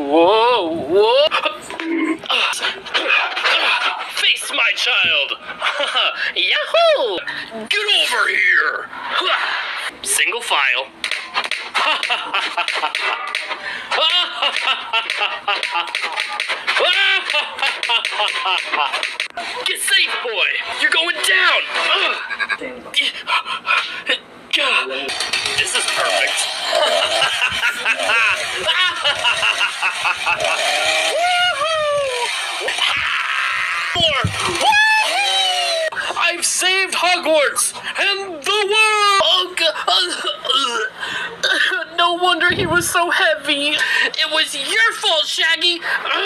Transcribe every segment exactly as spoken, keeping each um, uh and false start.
Whoa, whoa. Face my child. Yahoo! Get over here. Single file. Get safe, boy. You're going down. This is perfect. I've saved Hogwarts and the world! Oh, God. No wonder he was so heavy. It was your fault, Shaggy.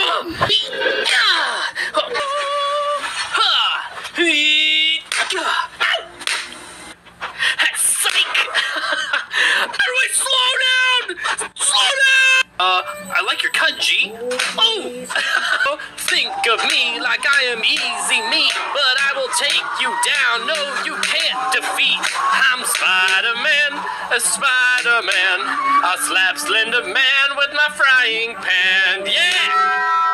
Psych! How do I slow down? Slow down! Uh, I like your cut, G. Oh! Think of me like I am easy meat, but I will take you down. No, you can't defeat. I'm Spider-Man, a Spider-Man. I'll slap Slender Man with my frying pan. Yeah!